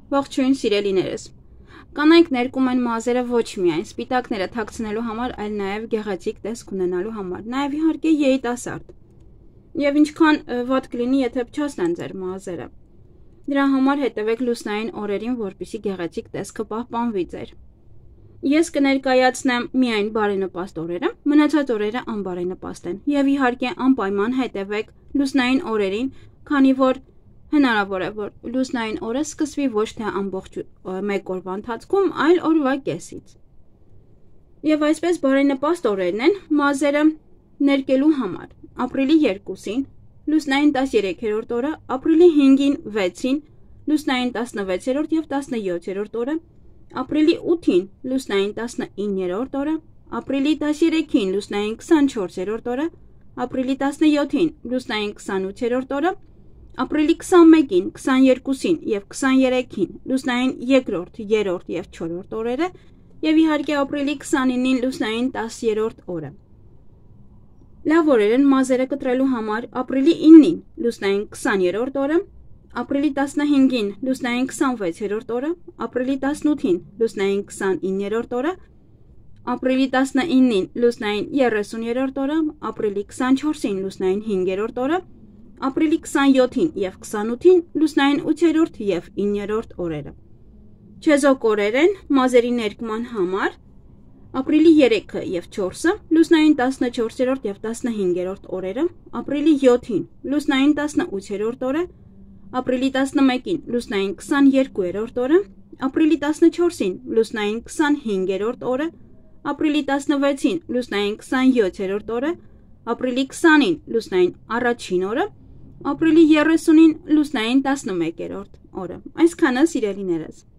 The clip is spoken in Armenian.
Ողջույն սիրելիներս։ Կանայք ներկում են մազերը ոչ միայն սպիտակները թաքցնելու համար, այլ նաև գեղեցիկ տեսք ունենալու համար, նաև իհարկե երիտասարդ։ Եվ ինչքան վատ կլինի, եթե փչացնեն ձեր մազերը։ Դրա համար հետևեք լուսնային օրերին, որպեսզի գեղեցիկ տեսքը պահպանվի ձեր։ Ես կներկայացնեմ միայն բարենպաստ օրերը, մնացած օրերը անբարենպաստ են։ Եվ իհարկե անպայման հետևեք լուսնային օրերին, քանի որ հնարավոր է, որ լուսնային օրը սկսվի ոչ թե ամբողջ մեկ օրվա ընթացքում, այլ օրվա կեսից։ Եվ այսպես բարենպաստ օրերն են մազերը ներկելու համար։ Ապրիլի 2-ին, լուսնային 13-րդ օրը, ապրիլի 5-ին, 6-ին, լուսնային 16-րդ եւ 17-րդ օրը, ապրիլի 8-ին, լուսնային 19-րդ օրը, ապրիլի 13-ին, լուսնային 24-րդ օրը, ապրիլի 17-ին, լուսնային 28-րդ օրը, ապրիլի 21-ին, 22-ին եւ 23-ին լուսնային 2-րդ, 3-րդ եւ 4-րդ օրերը եւ իհարկե ապրիլի 29-ին լուսնային 10-րդ օրը։ Լավ օրեր են մազերը կտրելու համար ապրիլի 9-ին լուսնային 20-րդ օրը, ապրիլի 15-ին լուսնային 26-րդ օրը, ապրիլի 18-ին լուսնային 29-րդ օրը, ապրիլի 19-ին լուսնային 30-րդ օրը, ապրիլի 24-ին լուսնային 5-րդ օրը, ապրիլի 27-ին եւ 28-ին լուսնային 8-րդ եւ 9-րդ օրերը։ Չեզոք օրեր են մազերի ներկման համար ապրիլի 3-ը եւ 4-ը լուսնային 14-րդ եւ 15-րդ օրերը, ապրիլի 7-ին լուսնային 18-րդ օրը, ապրիլի 11-ին լուսնային 22-րդ օրը, ապրիլի 14-ին լուսնային 25-րդ օրը, ապրիլի 16-ին լուսնային 27-րդ օրը, ապրիլի 20-ին լուսնային առաջին օրը, ապրիլի 30-ին լուսնային 11-րդ օրը։ Այսքանը սիրելիներս։